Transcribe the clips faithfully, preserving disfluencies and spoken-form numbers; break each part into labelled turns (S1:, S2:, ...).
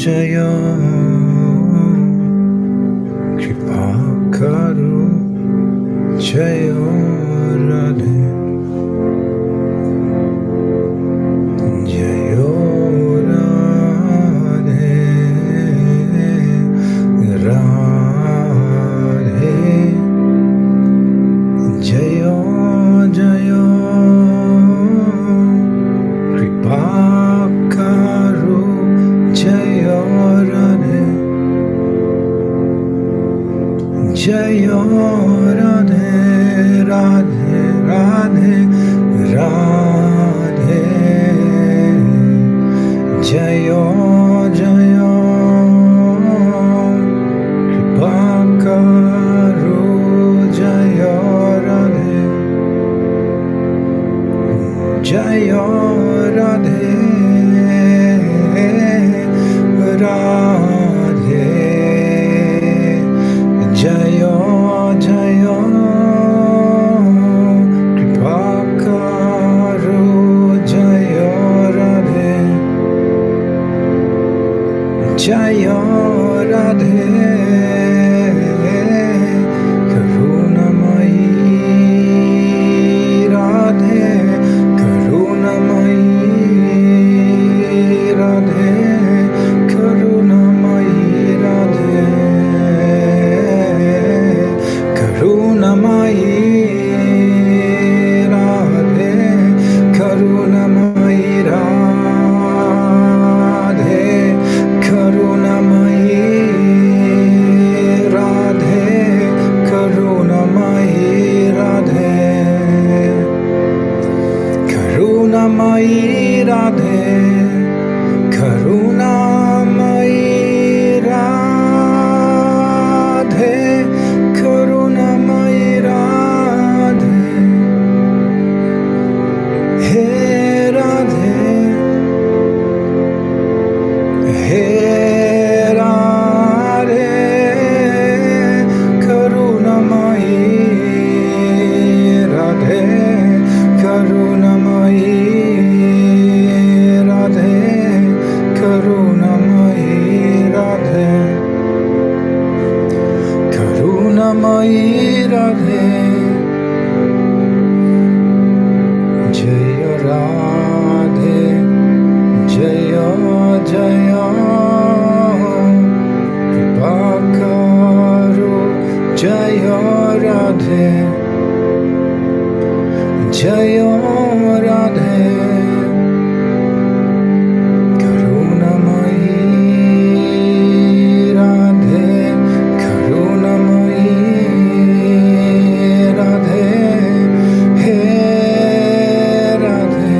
S1: जय कृपा करो जय राधे जय राधे राधे जय जय कृपा करो जय राधे जय राधे राधे राधे राधे जय जय कृपा करो जय राधे जय राधे राधे जय जय कृपा करो जय राधे जय राधे करुणामयी राधे करुणामयी राधे करुणामयी राधे करुणामयी राधे करुणामयी राधे करुणामयी राधे करुणामयी राधे करुणामयी राधे करुणामयी राधे करुणामयी राधे हे राधे हे राधे करुणामयी राधे करुणामयी राधे करुणामयी राधे करुणामयी राधे जय राधे जय जय कृपा करो जय राधे जय राधे करुणामयी राधे करुणामयी राधे हे राधे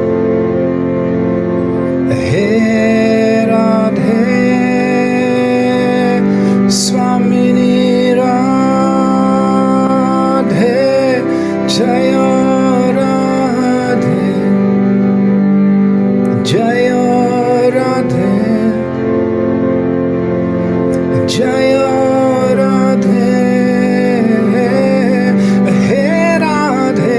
S1: हे राधे स्वामिनी राधे जय राधे जय राधे जय राधे हे राधे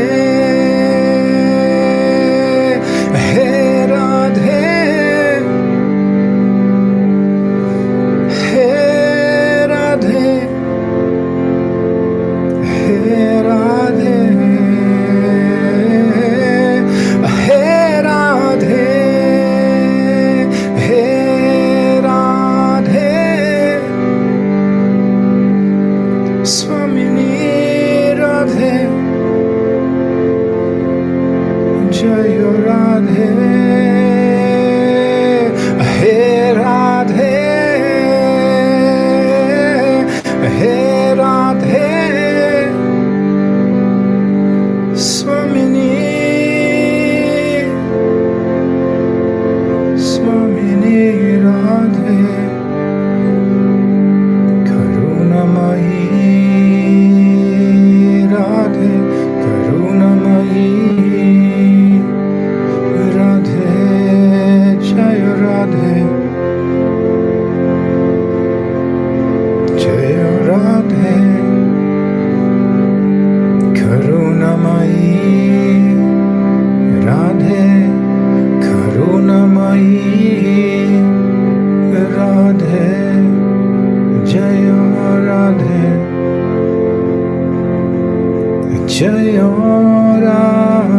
S1: हे राधे हे राधे हे राधे हे राधे हे राधे स्वामिनी राधे जय राधे हे राधे हे राधे स्वामिनी स्वामिनी राधे करुणामयी राधे करुणामयी राधे जय राधे जय राधे करुणामयी O Radhe,